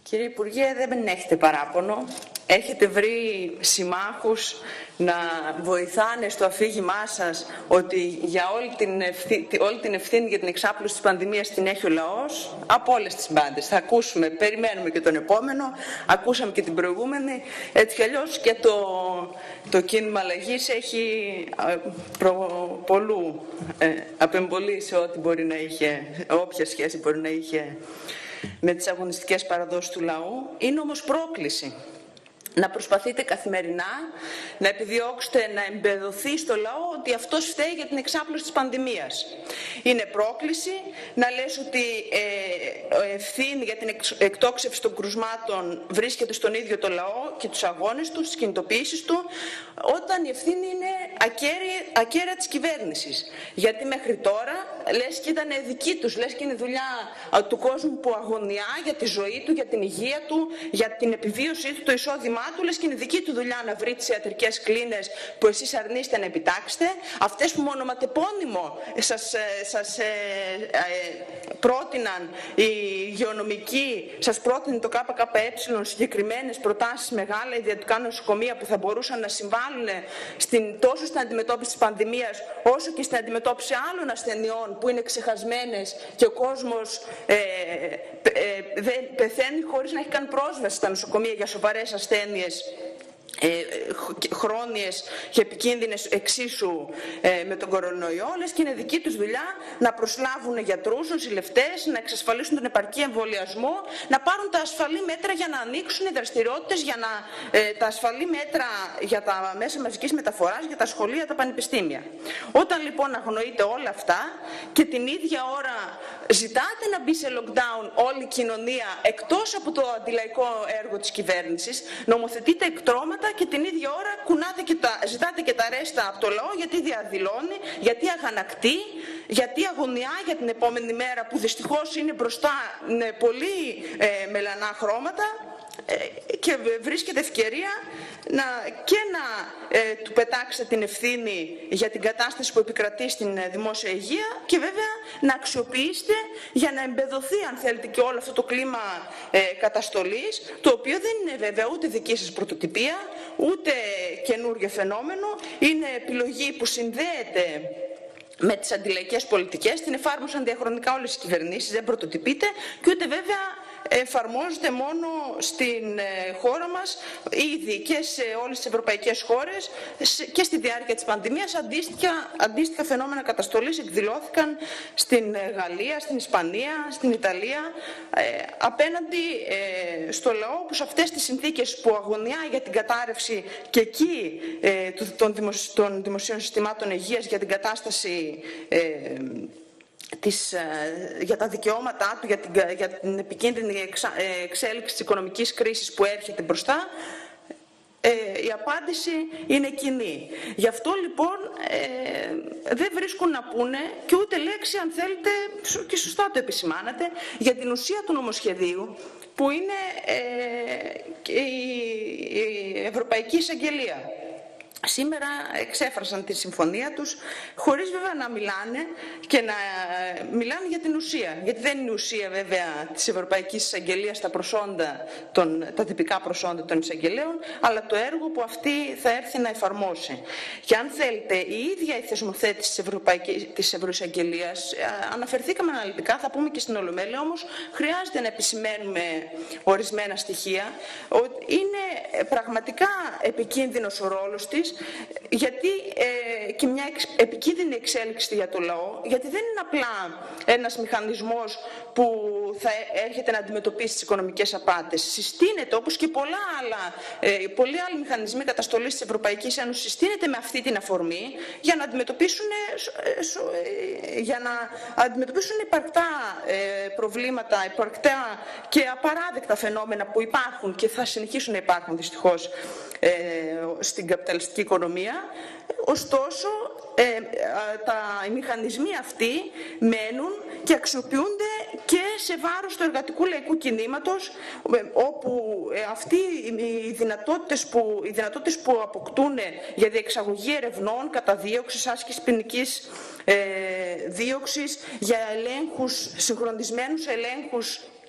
Κύριε Υπουργέ, δεν έχετε παράπονο. Έχετε βρει συμμάχους να βοηθάνε στο αφήγημά σας ότι για όλη την ευθύνη για την εξάπλωση της πανδημίας την έχει ο λαός, από όλες τις μπάντες. Θα ακούσουμε, περιμένουμε και τον επόμενο, ακούσαμε και την προηγούμενη. Έτσι κι αλλιώς και το κίνημα αλλαγής έχει πολλού απεμπολή σε ό,τι μπορεί να είχε, όποια σχέση μπορεί να είχε με τις αγωνιστικές παραδόσεις του λαού. Είναι όμως πρόκληση να προσπαθείτε καθημερινά να επιδιώξετε να εμπεδοθεί στο λαό ότι αυτός φταίει για την εξάπλωση της πανδημίας. Είναι πρόκληση να λες ότι ευθύνη για την εκτόξευση των κρουσμάτων βρίσκεται στον ίδιο το λαό και τους αγώνες του, τις κινητοποιήσεις του, όταν η ευθύνη είναι ακέραια της κυβέρνησης. Γιατί μέχρι τώρα λες και ήταν δική τους, λες και είναι δουλειά του κόσμου που αγωνιά για τη ζωή του, για την υγεία του, για την επιβίωσή του, το εισόδημά του, λες και είναι δική του δουλειά να βρει τις ιατρικές κλίνες που εσείς αρνείστε να επιτάξετε, αυτές που μονοματεπώνυμο σας πρότειναν οι υγειονομικοί, σας πρότεινε το ΚΚΕ συγκεκριμένες προτάσεις μεγάλα ιδιωτικά νοσοκομεία που θα μπορούσαν να συμβάλλουν τόσο στην αντιμετώπιση της πανδημίας όσο και στην αντιμετώπιση άλλων ασθενειών που είναι ξεχασμένες και ο κόσμος πεθαίνει χωρίς να έχει καν πρόσβαση στα νοσοκομεία για σοβαρές ασθένειες χρόνιες και επικίνδυνες εξίσου με τον κορονοϊό, λες και είναι δική τους δουλειά να προσλάβουν γιατρούς, νοσηλευτές, να εξασφαλίσουν τον επαρκή εμβολιασμό, να πάρουν τα ασφαλή μέτρα για να ανοίξουν οι δραστηριότητες, τα ασφαλή μέτρα για τα μέσα μαζικής μεταφοράς, για τα σχολεία, τα πανεπιστήμια. Όταν λοιπόν αγνοείτε όλα αυτά και την ίδια ώρα ζητάτε να μπει σε lockdown όλη η κοινωνία εκτός από το αντιλαϊκό έργο της κυβέρνησης, νομοθετείτε εκτρώματα και την ίδια ώρα ζητάτε και τα ρέστα από το λαό γιατί διαδηλώνει, γιατί αγανακτεί, γιατί αγωνιά για την επόμενη μέρα που δυστυχώς είναι μπροστά πολύ μελανά χρώματα και βρίσκεται ευκαιρία να του πετάξετε την ευθύνη για την κατάσταση που επικρατεί στην δημόσια υγεία και βέβαια να αξιοποιήσετε για να εμπεδοθεί αν θέλετε και όλο αυτό το κλίμα καταστολής, το οποίο δεν είναι βέβαια ούτε δική σας πρωτοτυπία, ούτε καινούργιο φαινόμενο, είναι επιλογή που συνδέεται με τις αντιλαϊκές πολιτικές, την εφάρμοσαν διαχρονικά όλες οι κυβερνήσεις, δεν πρωτοτυπείται και ούτε βέβαια εφαρμόζεται μόνο στην χώρα μας, ήδη και σε όλες τις ευρωπαϊκές χώρες και στη διάρκεια της πανδημίας αντίστοιχα φαινόμενα καταστολής εκδηλώθηκαν στην Γαλλία, στην Ισπανία, στην Ιταλία απέναντι στο λαό που σε αυτές τις συνθήκες που αγωνιά για την κατάρρευση και εκεί των δημοσίων συστημάτων υγείας, για την κατάσταση για τα δικαιώματά του, για την επικίνδυνη εξέλιξη της οικονομικής κρίσης που έρχεται μπροστά, η απάντηση είναι κοινή. Γι' αυτό λοιπόν δεν βρίσκουν να πούνε και ούτε λέξη, αν θέλετε, και σωστά το επισημάνατε, για την ουσία του νομοσχεδίου που είναι η Ευρωπαϊκή Εισαγγελία. Σήμερα εξέφρασαν τη συμφωνία τους, χωρίς βέβαια να μιλάνε και να μιλάνε για την ουσία. Γιατί δεν είναι η ουσία βέβαια της Ευρωπαϊκής Εισαγγελίας τα τυπικά προσόντα των εισαγγελέων, αλλά το έργο που αυτή θα έρθει να εφαρμόσει. Και αν θέλετε, η ίδια η θεσμοθέτηση της Ευρωεισαγγελίας, αναφερθήκαμε αναλυτικά, θα πούμε και στην Ολομέλεια, όμως χρειάζεται να επισημαίνουμε ορισμένα στοιχεία, ότι είναι πραγματικά επικίνδυνος ο ρόλος της, γιατί και μια επικίνδυνη εξέλιξη για το λαό, γιατί δεν είναι απλά ένας μηχανισμός που θα έρχεται να αντιμετωπίσει τις οικονομικές απάτες. Συστήνεται, όπως και πολλοί άλλοι μηχανισμοί καταστολής της Ευρωπαϊκής Ένωσης, συστήνεται με αυτή την αφορμή για να αντιμετωπίσουν υπαρκτά προβλήματα, υπαρκτά και απαράδεκτα φαινόμενα που υπάρχουν και θα συνεχίσουν να υπάρχουν δυστυχώς στην καπιταλιστική οικονομία. Ωστόσο, οι μηχανισμοί αυτοί μένουν και αξιοποιούνται και σε βάρος του εργατικού λαϊκού κινήματος, όπου αυτοί οι δυνατότητες που αποκτούν για διεξαγωγή ερευνών, καταδίωξης, άσκηση ποινικής δίωξης, για ελέγχους, συγχρονισμένους ελέγχους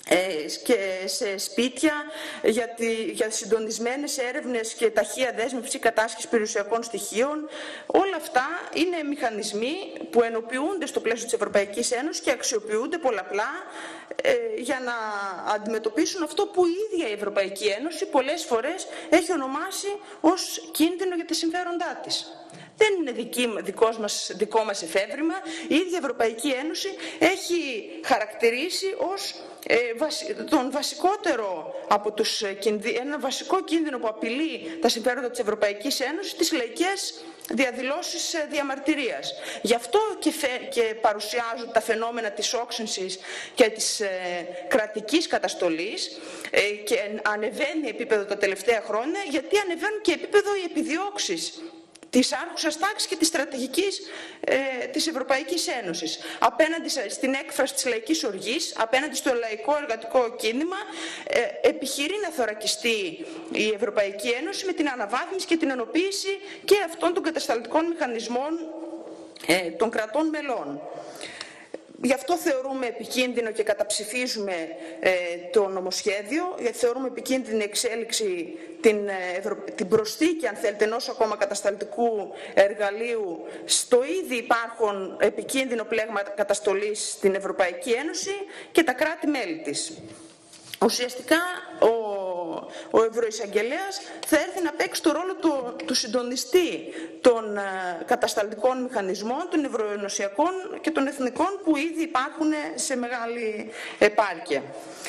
και σε σπίτια για συντονισμένες έρευνες και ταχεία δέσμευση κατάσχεση περιουσιακών στοιχείων. Όλα αυτά είναι μηχανισμοί που ενοποιούνται στο πλαίσιο της Ευρωπαϊκής Ένωσης και αξιοποιούνται πολλαπλά για να αντιμετωπίσουν αυτό που η ίδια η Ευρωπαϊκή Ένωση πολλές φορές έχει ονομάσει ως κίνδυνο για τα συμφέροντά της. Δεν είναι δικό μας εφεύρημα. Η ίδια Ευρωπαϊκή Ένωση έχει χαρακτηρίσει ως τον βασικότερο από ένα βασικό κίνδυνο που απειλεί τα συμφέροντα της Ευρωπαϊκής Ένωσης, τις λαϊκές διαδηλώσεις διαμαρτυρίας. Γι' αυτό και παρουσιάζουν τα φαινόμενα της όξυνσης και της κρατικής καταστολής και ανεβαίνει επίπεδο τα τελευταία χρόνια, γιατί ανεβαίνουν και επίπεδο οι επιδιώξεις της άρχουσας τάξης και της στρατηγικής της Ευρωπαϊκής Ένωσης. Απέναντι στην έκφραση της λαϊκής οργής, απέναντι στο λαϊκό εργατικό κίνημα, επιχειρεί να θωρακιστεί η Ευρωπαϊκή Ένωση με την αναβάθμιση και την ενοποίηση και αυτών των κατασταλτικών μηχανισμών των κρατών μελών. Γι' αυτό θεωρούμε επικίνδυνο και καταψηφίζουμε το νομοσχέδιο, γιατί θεωρούμε επικίνδυνη εξέλιξη την προσθήκη, αν θέλετε, ενός ακόμα κατασταλτικού εργαλείου στο ήδη υπάρχον επικίνδυνο πλέγμα καταστολής στην Ευρωπαϊκή Ένωση και τα κράτη-μέλη της. Ουσιαστικά ο Ευρωεισαγγελέας θα έρθει να παίξει το ρόλο του συντονιστή των κατασταλτικών μηχανισμών, των ευρωενωσιακών και των εθνικών που ήδη υπάρχουν σε μεγάλη επάρκεια.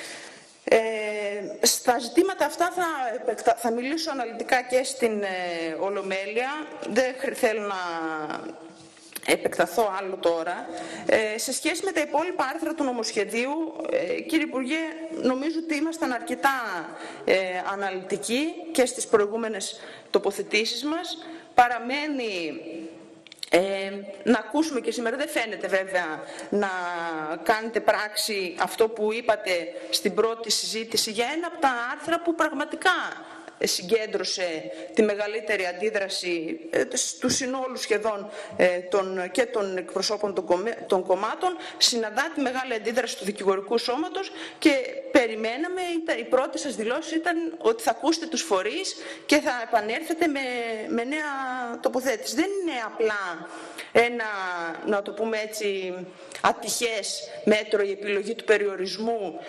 Στα ζητήματα αυτά θα μιλήσω αναλυτικά και στην Ολομέλεια. Δεν θέλω να επεκταθώ άλλο τώρα. Σε σχέση με τα υπόλοιπα άρθρα του νομοσχεδίου, κύριε Υπουργέ, νομίζω ότι ήμασταν αρκετά αναλυτικοί και στις προηγούμενες τοποθετήσεις μας. Παραμένει να ακούσουμε και σήμερα, δεν φαίνεται βέβαια να κάνετε πράξη αυτό που είπατε στην πρώτη συζήτηση για ένα από τα άρθρα που πραγματικά συγκέντρωσε τη μεγαλύτερη αντίδραση του συνόλου σχεδόν και των εκπροσώπων των κομμάτων, συναντά τη μεγάλη αντίδραση του δικηγορικού σώματος και περιμέναμε, η πρώτη σας δηλώση ήταν ότι θα ακούσετε τους φορείς και θα επανέλθετε με νέα τοποθέτηση. Δεν είναι απλά ένα, να το πούμε έτσι, ατυχές μέτρο η επιλογή του περιορισμού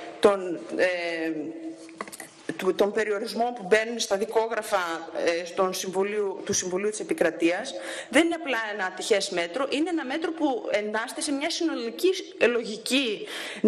των περιορισμών που μπαίνουν στα δικόγραφα του Συμβουλίου της Επικρατείας. Δεν είναι απλά ένα ατυχές μέτρο, είναι ένα μέτρο που εντάσσεται σε μια συνολική λογική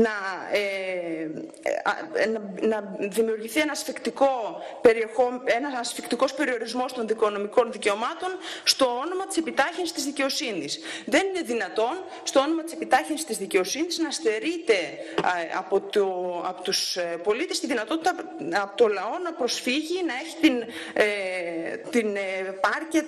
να δημιουργηθεί ένας ασφικτικός περιορισμός των δικονομικών δικαιωμάτων στο όνομα της επιτάχυνσης της δικαιοσύνης. Δεν είναι δυνατόν στο όνομα της επιτάχυνσης της δικαιοσύνης να στερείται από τους πολίτες τη δυνατότητα από το λαό να προσφύγει, να έχει την επάρκεια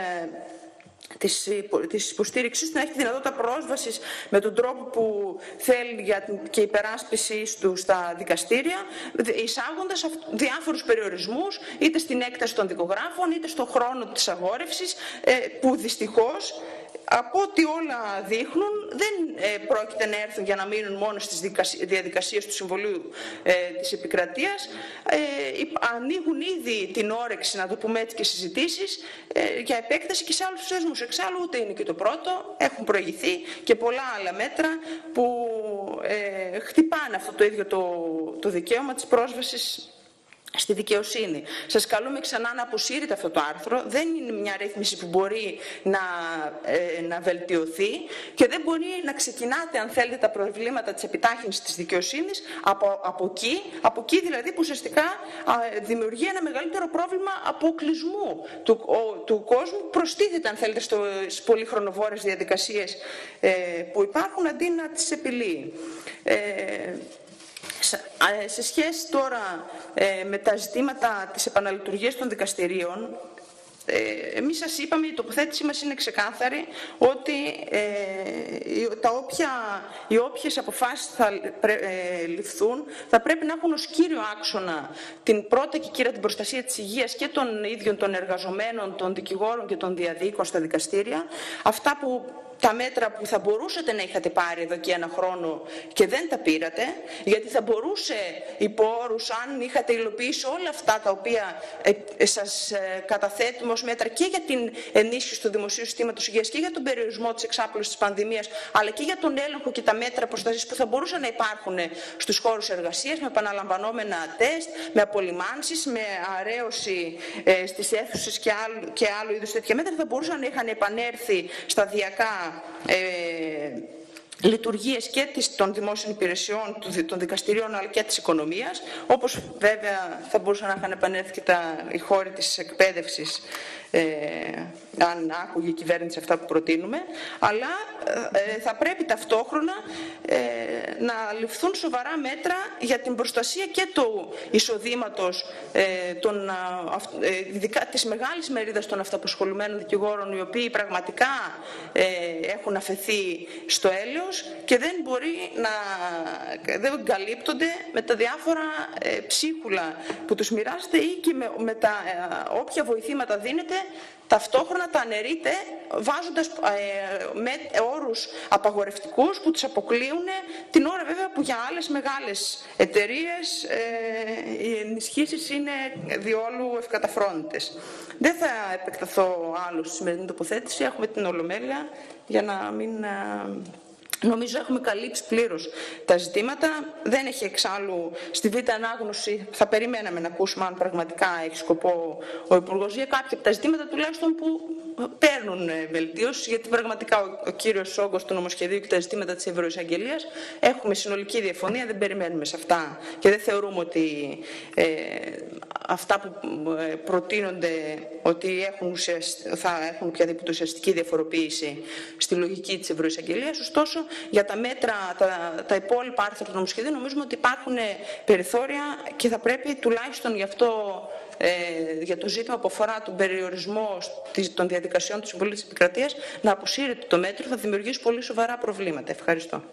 της υποστήριξης, να έχει τη δυνατότητα πρόσβασης με τον τρόπο που θέλει και υπεράσπισης του στα δικαστήρια, εισάγοντας διάφορους περιορισμούς, είτε στην έκταση των δικογράφων, είτε στον χρόνο της αγόρευσης, που δυστυχώς, από ό,τι όλα δείχνουν, δεν πρόκειται να έρθουν για να μείνουν μόνο στις διαδικασίες του Συμβουλίου της Επικρατείας. Ανοίγουν ήδη την όρεξη, να το πούμε έτσι, και συζητήσεις για επέκταση και σε άλλους θεσμούς. Εξάλλου ούτε είναι και το πρώτο, έχουν προηγηθεί και πολλά άλλα μέτρα που χτυπάνε αυτό το ίδιο το δικαίωμα της πρόσβασης στη δικαιοσύνη. Σας καλούμε ξανά να αποσύρετε αυτό το άρθρο. Δεν είναι μια ρύθμιση που μπορεί να βελτιωθεί και δεν μπορεί να ξεκινάτε, αν θέλετε, τα προβλήματα της επιτάχυνσης της δικαιοσύνης από εκεί δηλαδή που ουσιαστικά δημιουργεί ένα μεγαλύτερο πρόβλημα αποκλεισμού του κόσμου που προστίθεται, αν θέλετε, στις πολύ χρονοβόρες διαδικασίες που υπάρχουν, αντί να τις επιλύει. Σε σχέση τώρα με τα ζητήματα της επαναλειτουργίας των δικαστηρίων, εμείς σας είπαμε, η τοποθέτησή μας είναι ξεκάθαρη, ότι οι όποιες αποφάσεις θα ληφθούν θα πρέπει να έχουν ως κύριο άξονα την πρώτα και κύρια την προστασία της υγείας και των ίδιων των εργαζομένων, των δικηγόρων και των διαδίκων στα δικαστήρια. Αυτά που τα μέτρα που θα μπορούσατε να είχατε πάρει εδώ και ένα χρόνο και δεν τα πήρατε, γιατί θα μπορούσε υπό όρους, αν είχατε υλοποιήσει όλα αυτά τα οποία σας καταθέτουμε ως μέτρα και για την ενίσχυση του δημοσίου συστήματος υγείας και για τον περιορισμό της εξάπλωσης της πανδημίας, αλλά και για τον έλεγχο και τα μέτρα προστασίας που θα μπορούσαν να υπάρχουν στους χώρους εργασίας, με επαναλαμβανόμενα τεστ, με απολυμάνσεις, με αρέωση στις αίθουσες και άλλου είδους τέτοια μέτρα, θα μπορούσαν να είχαν επανέλθει σταδιακά λειτουργίες και των δημόσιων υπηρεσιών, των δικαστηρίων αλλά και της οικονομίας, όπως βέβαια θα μπορούσαν να είχαν επανέλθει και οι χώροι της εκπαίδευσης, αν άκουγε η κυβέρνηση αυτά που προτείνουμε, αλλά θα πρέπει ταυτόχρονα να ληφθούν σοβαρά μέτρα για την προστασία και του εισοδήματος ειδικά της μεγάλης μερίδας των αυταπασχολουμένων δικηγόρων, οι οποίοι πραγματικά έχουν αφαιθεί στο έλεος και δεν καλύπτονται με τα διάφορα ψίχουλα που τους μοιράζετε ή και με τα όποια βοηθήματα δίνετε, ταυτόχρονα τα αναιρείτε βάζοντας όρους απαγορευτικούς που τους αποκλείουν την ώρα βέβαια που για άλλες μεγάλες εταιρείες οι ενισχύσεις είναι διόλου ευκαταφρόνητες. Δεν θα επεκταθώ άλλο στη σημερινή τοποθέτηση, έχουμε την Ολομέλεια για να μην... Νομίζω έχουμε καλύψει πλήρως τα ζητήματα. Δεν έχει εξάλλου στη β' ανάγνωση, θα περιμέναμε να ακούσουμε αν πραγματικά έχει σκοπό ο Υπουργός για κάποια από τα ζητήματα τουλάχιστον που παίρνουν βελτίωση, γιατί πραγματικά ο κύριος όγκος του νομοσχεδίου και τα ζητήματα της Ευρωεισαγγελίας έχουμε συνολική διαφωνία, δεν περιμένουμε σε αυτά και δεν θεωρούμε ότι αυτά που προτείνονται ότι θα έχουν οποιαδήποτε ουσιαστική διαφοροποίηση στη λογική της Ευρωεισαγγελίας. Ωστόσο, για τα μέτρα, τα υπόλοιπα άρθρα του νομοσχεδίου νομίζουμε ότι υπάρχουν περιθώρια και θα πρέπει τουλάχιστον για το ζήτημα που αφορά τον περιορισμό των διαδικασιών του Συμβουλίου της Επικρατείας να αποσύρεται το μέτρο, θα δημιουργήσει πολύ σοβαρά προβλήματα. Ευχαριστώ.